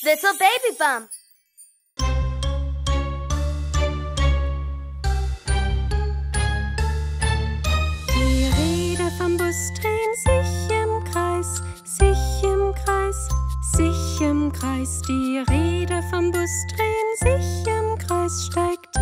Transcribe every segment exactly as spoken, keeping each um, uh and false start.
Little Baby Bump. Die Räder vom Bus drehen sich im Kreis, sich im Kreis, sich im Kreis. Die Räder vom Bus drehen sich im Kreis, steigt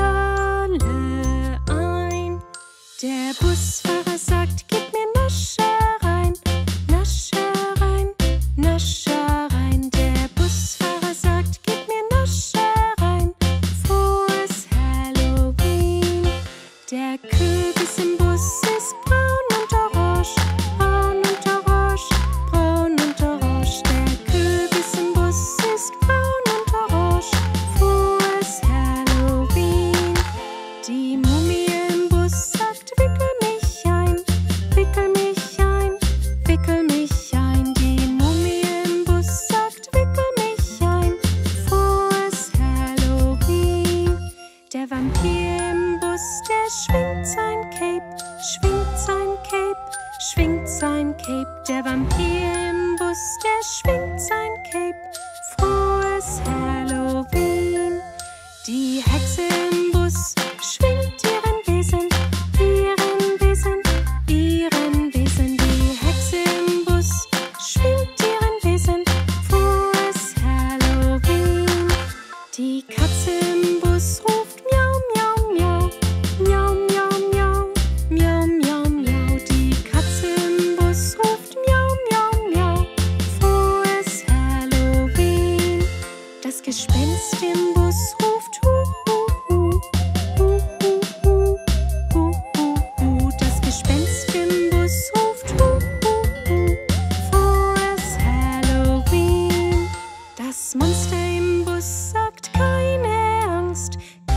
alle ein. Der Busfahrer sagt, gib mir Naschereien, Naschereien, Naschereien. Der Busfahrer sagt, gib mir Naschereien, frohes Halloween. Der Kürbis im Bus ist braun und orange, braun und orange, braun und orange. Der Kürbis im Bus ist braun und orange, frohes Halloween. Die Mumie im Bus sagt, wickel mich ein, wickel mich ein, wickel mich ein. Die Mumie im Bus sagt, wickel mich ein, frohes Halloween. Der Vampir im Bus, der schwingt sein Cape, schwingt sein Cape, schwingt sein Cape. Der Vampir im Bus, der schwingt sein Cape, frohes Halloween. Die Hexe im Bus schwingt ihren Besen, ihren Besen, ihren Besen. Die Hexe im Bus schwingt ihren Besen, frohes Halloween. Die Katze im Bus ruft miau, miau, miau, miau, miau, miau, miau, miau, miau. Die Katze im Bus ruft miau, miau, miau, frohes Halloween. Das Gespenst im Bus ruft hu, hu, hu, hu, hu, hu, hu, hu. Das Gespenst im Bus ruft hu, hu, hu, frohes Halloween. Das Monster im Bus sagt keine Angst,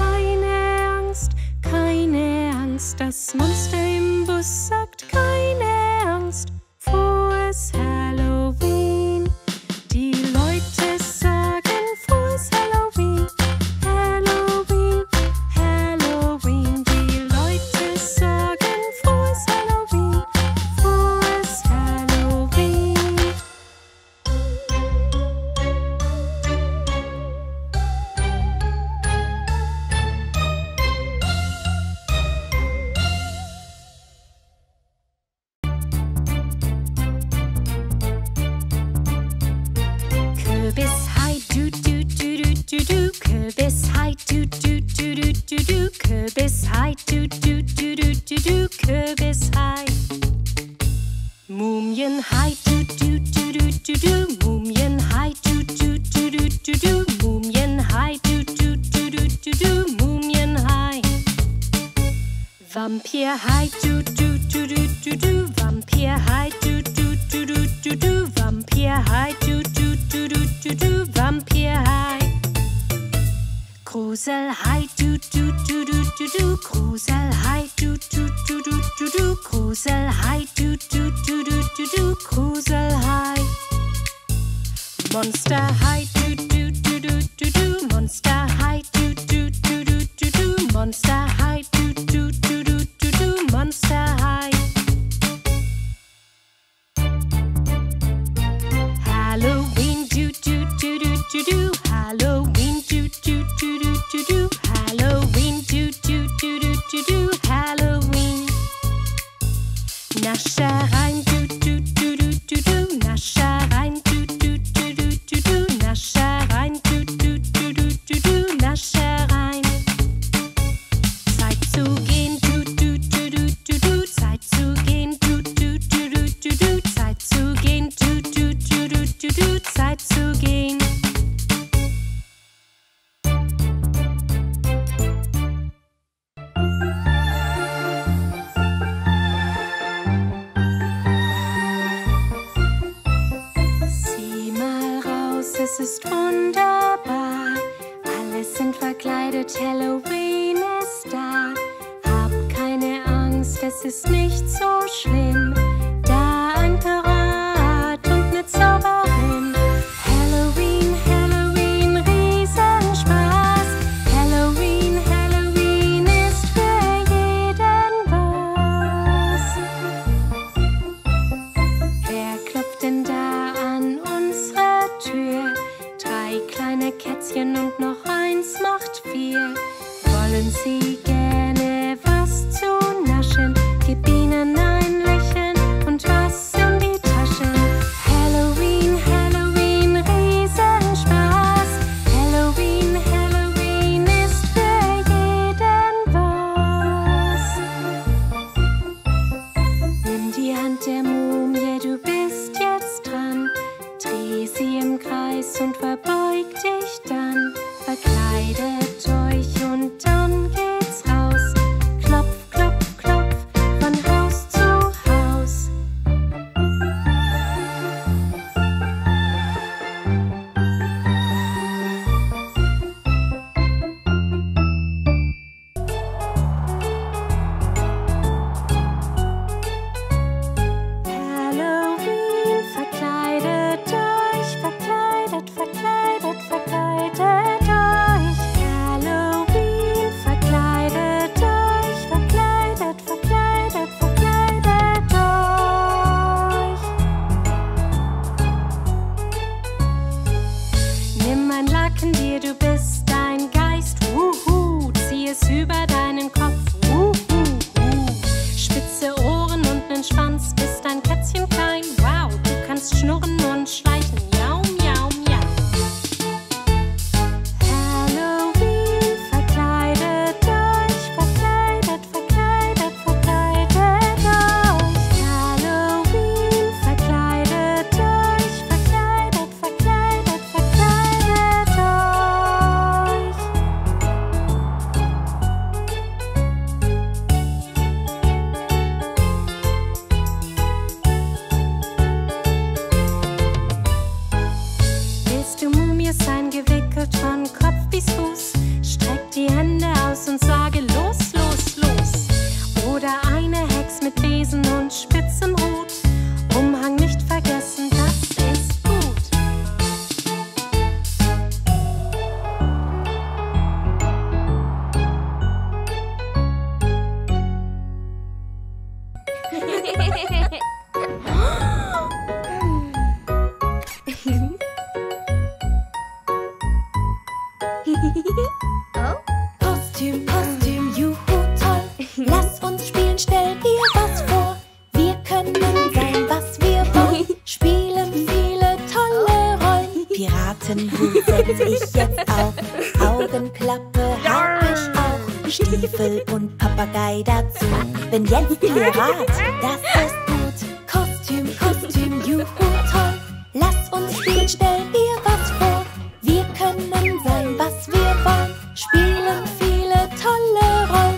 keine Angst, keine Angst. Das Monster im Bus sagt keine Angst, frohes Halloween. Die Leute sagen frohes Halloween, Halloween, Halloween. Die Leute sagen frohes Halloween, frohes Halloween. Kürbis, hi, du, du, du, du, du, du. Kürbis, hi, du, du, du, du, du, du. Kürbis, hi, du, du, du, du, du, du. Kürbis, hi. Mumien, hi, du, du, du, du, du, du. Mumien, hi, du, du, du, du, du, du. Mumien, hi, du, du, du, du, du, du. Mumien, hi. Vampir, hi, du, du, du, du, du, du. Vampir, hi, du, du, du, du, du, du. Vampir, hi, du, du, du, du, du, du. Vampir, hi. Grusel, hi, du, du, du, du, du, du. Grusel, hi, du, du, du, du, du, du. Grusel, hi, du, du, du, du, du, du. Grusel, hi. Monster, hi, du, du, du, du, du, du. Monster, hi, du, du, du, du, du, du. Monster, hi, du, du, du, du, du, du. Monster, hi. Halloween, do, do, do, do, do, do. Halloween, do, do, do, do, do, do. Halloween, do, do, do, do, do, do. Halloween. Naschereien, du, du, du, du, du, du. Naschereien, du, du, du, du, du, du. Naschereien, du, du, du, du, du, du. Naschereien. Zeit zu gehen, du, du, du, du, du, du. Zeit zu gehen, du, du, du, du, du, du. Zeit zu gehen, du, du, du, du, du, du. Zeit zu gehen. Sieh mal raus, es ist wunderbar. Alle sind verkleidet, Halloween ist da. Hab keine Angst, es ist nicht so schlimm. Da ein Pirat und ne Zauberin. Halloween, Halloween, Riesenspaß. Halloween, Halloween ist für jeden was. Wer klopft denn da an unsere Tür? Drei kleine aus und verbeugt dich dann. Verkleidet euch und dann geht's raus. Klopf, klopf, klopf, von Haus zu Haus. Halloween, verkleidet euch, verkleidet, verkleidet, verkleidet euch. Halloween, verkleidet euch, verkleidet, verkleidet, verkleidet euch. Nimm ein Laken dir, du bist ein Geist, wuhu, zieh es über deinen Kopf, wuhu, wuhu. Spitze Ohren und nen Schwanz, bist ein Kätzchen klein, wow, du kannst schnurren und schleichen, miau, miau, miau. Halloween, verkleidet euch, verkleidet, verkleidet, verkleidet euch. Halloween, verkleidet euch, verkleidet, verkleidet, verkleidet euch. Willst du Mumie sein, gewickelt von Kopf bis Fuß? Streck die Hände aus und sage los, los, los. Oder eine Hex mit Besen und spitzem Hut. Umhang nicht vergessen, das ist gut. Kostüm, Kostüm, juhu, toll. Lass uns spielen, stell dir was vor. Wir können sein, was wir wollen. Spielen viele tolle Rollen. Piratenhut setz ich jetzt auf. Augenklappe hab ich auch. Stiefel und Papagei dazu. Bin jetzt Pirat, das ist gut. Kostüm, Kostüm, juhu, toll. Lass uns spielen, stell dir was vor. Wir können sein, was wir wollen. Spielen viele tolle Rollen.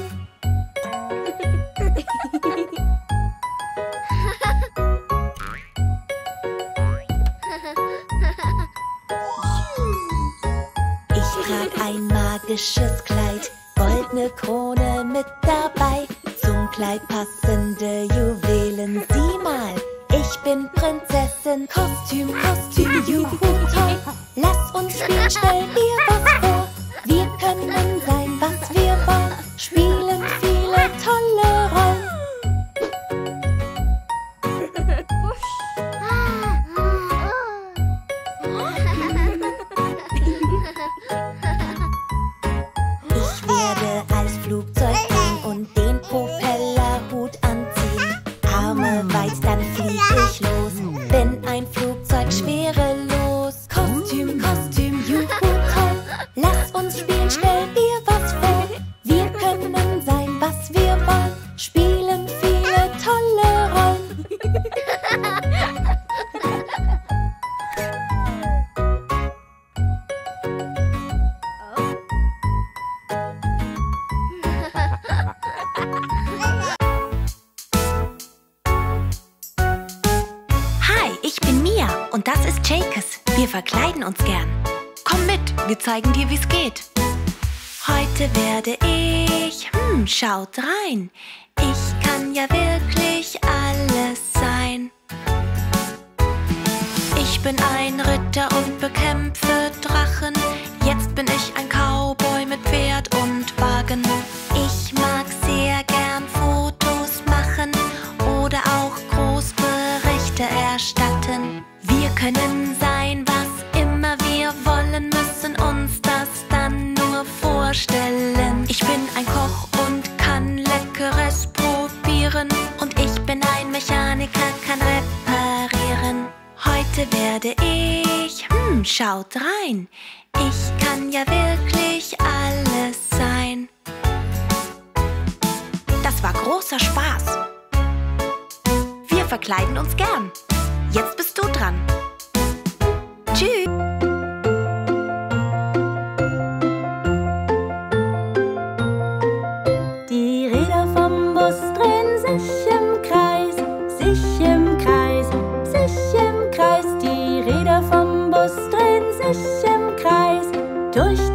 Ich trag ein magisches Kleid, goldene Krone mit dabei. Zum Kleid passende Juwelen, sieh mal, ich bin Prinzessin. Kostüm, Kostüm, juhu, toll. Lass uns spielen, stell dir was vor. Wir können sein, was wir wollen. Spielen viele tolle Rollen. Ich werde als Flugzeug gehen und den Propellerhut anziehen. Arme weit, dann flieg ich los. Bin ein Flugzeug schwerelos. Kostüm, Kostüm, juhu, toll. Lass uns spielen, stell dir was vor. Wir können sein, was wir wollen. Spielen viele tolle Rollen. Hi, ich bin Mia und das ist Jakes. Wir verkleiden uns gern. Komm mit, wir zeigen dir, wie's geht. Heute werde ich, hm, schaut rein. Ich kann ja wirklich alles sein. Ich bin ein Ritter und bekämpfe Drachen. Jetzt bin ich ein Cowboy mit Pferd und Wagen. Ich mag sehr gern Fotos machen oder auch Großberichte erstatten. Wir können sein, was immer wir wollen, müssen uns das dann nur vorstellen. Ich bin ein Koch und kann Leckeres probieren. Und ich bin ein Mechaniker, kann reparieren. Heute werde ich, hm, schaut rein. Ich kann ja wirklich alles sein. Das war großer Spaß. Wir verkleiden uns gern. Jetzt bist du dran. Tschüss. Bus drehen sich im Kreis. Durch